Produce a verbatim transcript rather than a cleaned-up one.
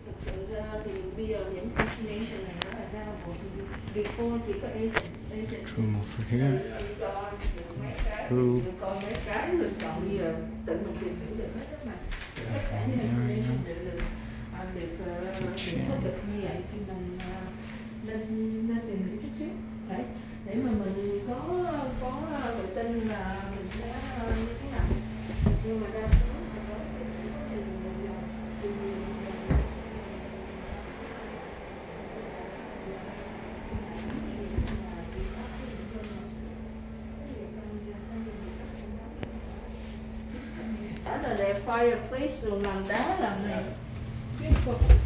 thực sự ra thì bây giờ những information này nó là ra bộ thì before chỉ có agent agent From over here. cho mấy cái Through. con mấy cái lựa chọn bây giờ tự mình tìm hiểu được hết đó mà tất cả những information đều được à, được được public như vậy thì mình uh, nên nên tìm hiểu chút xíu đấy để mà mình có có tự tin là mình sẽ như thế nào nhưng mà đa số thì có thì thì đó là để fireplace rồi làm đá làm này